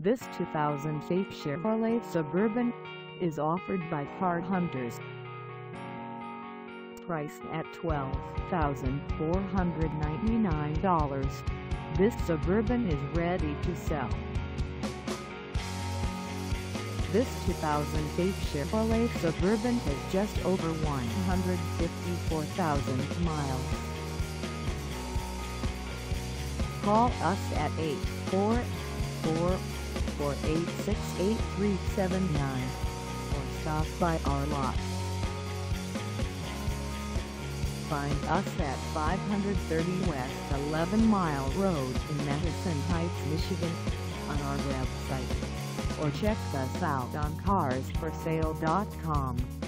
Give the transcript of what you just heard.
This 2008 Chevrolet Suburban is offered by Car Hunterz. Priced at $12,499, this Suburban is ready to sell. This 2008 Chevrolet Suburban has just over 154,000 miles. Call us at 844-486-8379 or stop by our lot. Find us at 530 West 11 Mile Road in Madison Heights, Michigan, on our website, or check us out on carsforsale.com.